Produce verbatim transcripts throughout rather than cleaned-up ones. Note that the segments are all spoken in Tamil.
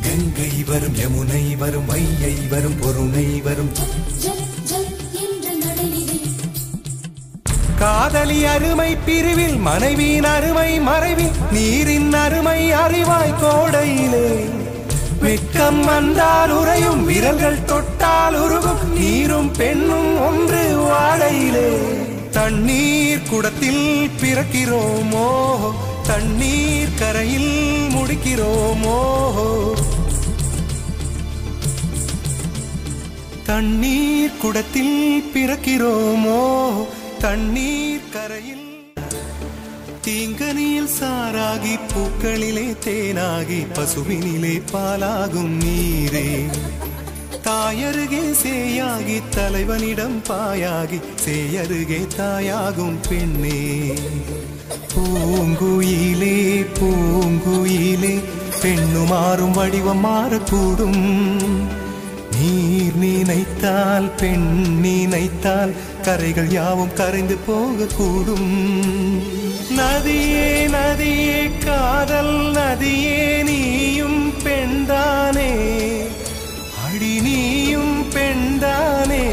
கங்கை வரும் யமுனை வரும் வையை வரும் பொருணை வரும் காதலி அருமை பிரிவில் மனைவியின் அருமை மறைவில் நீரின் அருமை அறிவாய் கோடையிலே வெட்கம் வந்தால் உறையும் விரல்கள் தொட்டால் உருகும் நீரும் பெண்ணும் ஒன்று வாழையிலே தண்ணீர் குடத்தில் பிறக்கிறோமோ தண்ணீர் கரையில் முடிக்கிறோமோ தண்ணீர் குடத்தில் பிறக்கிறோமோ தண்ணீர் கரையில் தீங்கனியில் சாராகி பூக்களிலே தேனாகி பசுவினிலே பாலாகும் நீரே தாயருகே சேயாகி தலைவனிடம் பாயாகி சேயருகே தாயாகும் பெண்ணே பூங்குயிலே பூங்குயிலே பெண்ணு மாறும் வடிவம் மாறக்கூடும் நீர் நினைத்தால் பெண் நினைத்தால் கரைகள் யாவும் கரைந்து போகக்கூடும் நதியே நதியே காதல் நதியே நீயும் பெண்தானே அடி நீயும் பெண்தானே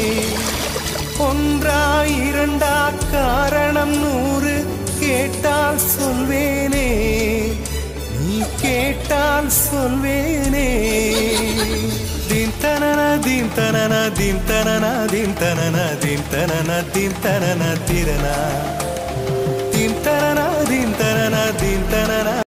ஒன்றா இரண்டா காரணம் நூறு கேட்டால் சொல்வேனே நீ கேட்டால் சொல்வேனே dim tanana dim tanana dim tanana dim tanana dim tanana dim tanana tirana dim tanana dim tanana dim tanana